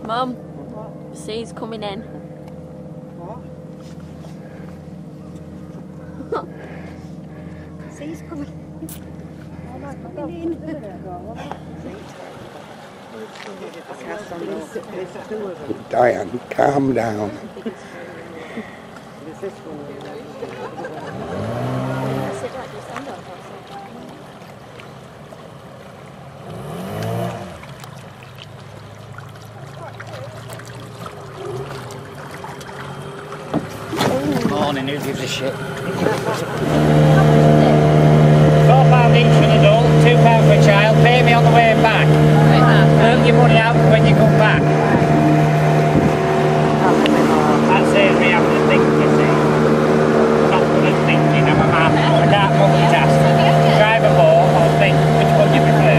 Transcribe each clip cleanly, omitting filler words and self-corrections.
Mum, the sea's coming in. What? Sea's coming in. Diane, calm down. Morning, who gives a shit? £4 each for an adult, £2 for a child. Pay me on the way back. Earn your money out when you come back. That saves me having to think, you see. Not good at thinking, I'm a man. I can't multitask. Drive a boat or think, which one do you prefer?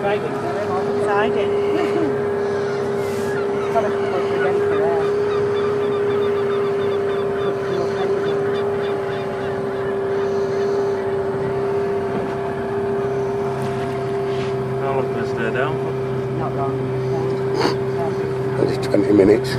riding. Siding. Got a couple of redemptor there. How long can I stay down for? Not long. Only 20 minutes.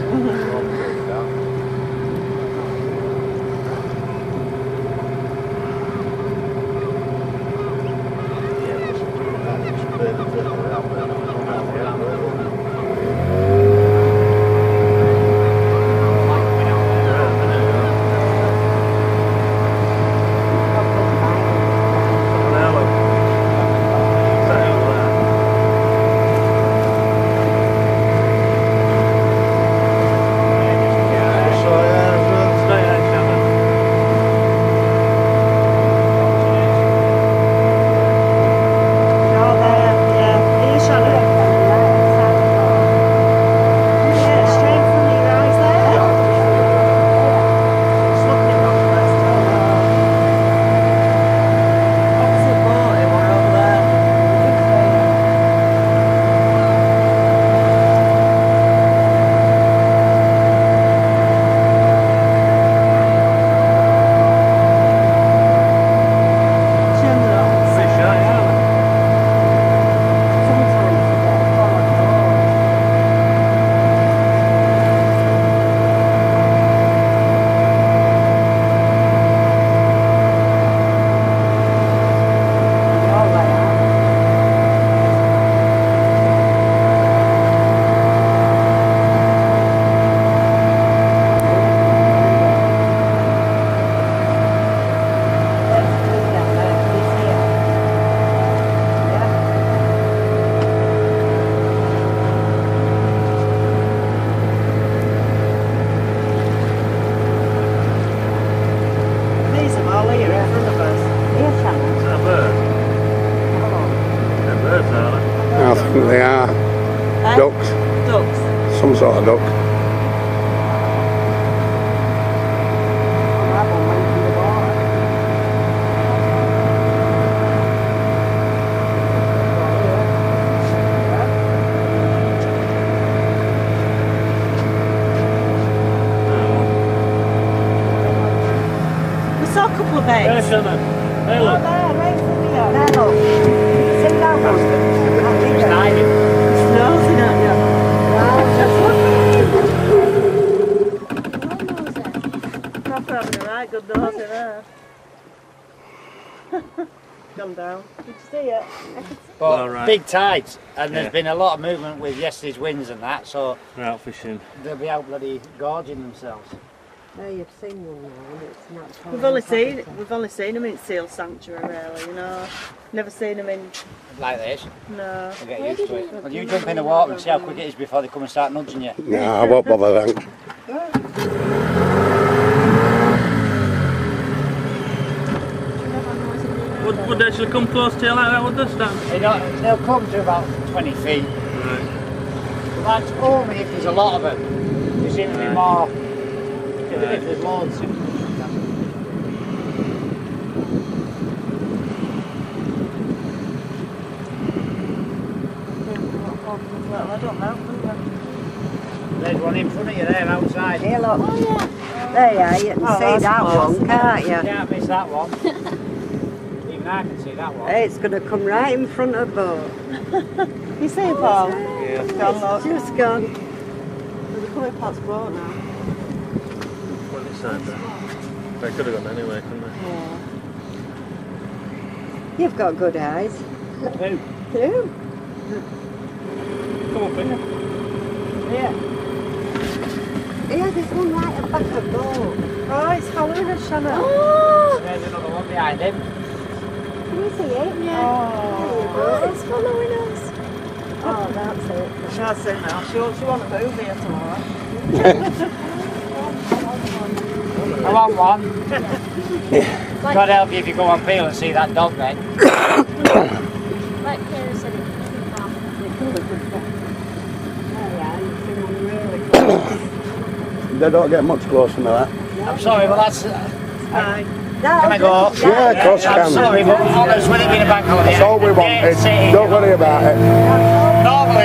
I think they are ducks. Ducks. Some sort of duck. We saw a couple of Hey, eggs. Shannon. Hey, look. There, right from here. There, look. See that one? It's hiding. It's nosing at you. Proper having a right good nose in there. Come down. Did you see it? But Alright. big tides, and there's Yeah. been a lot of movement with yesterday's winds and that, so We're out fishing. they'll be out bloody gorging themselves. Oh, you've seen one now, and it's not. We've only seen them in Seal Sanctuary, really. You know, never seen them in. Like this, No. you'll get used to it. Well, you jump in the water and see how quick it is before they come and start nudging you. No, I won't bother then. Would they actually come close to you like that, would they? They'll come to about 20 feet. Right. But that's only if there's a lot of them. There seem to be more if there's loads. Well, I don't know. There's one in front of you there outside. Here, look. Oh, yeah. There you are. You can see that one, can't You you? can't miss that one. Even I can see that one. Hey, it's going to come right in front of the boat. You see it, Paul? Yeah. It's gone, look. It's just gone. We're coming past boat now. What did it say there? They could have gone anyway, couldn't they? Yeah. You've got good eyes. Who? Who? Come up here. Yeah. Yeah, there's one right at the back of the boat. Oh, it's following us, Shannon. Oh! There's another one behind him. Can you see it? Yeah. Oh, It's following us. oh, that's it. That's it now. She want to move here tomorrow. I want one. God help you if you go on piel and see that dog then. Like Kara said, it can come. They don't get much closer than that. I'm sorry, but that's... Bye. Can I go? Yeah, of course you I'm can. sorry, but honest, with it being a bank holiday, That's all we wanted. Don't worry about it. Normally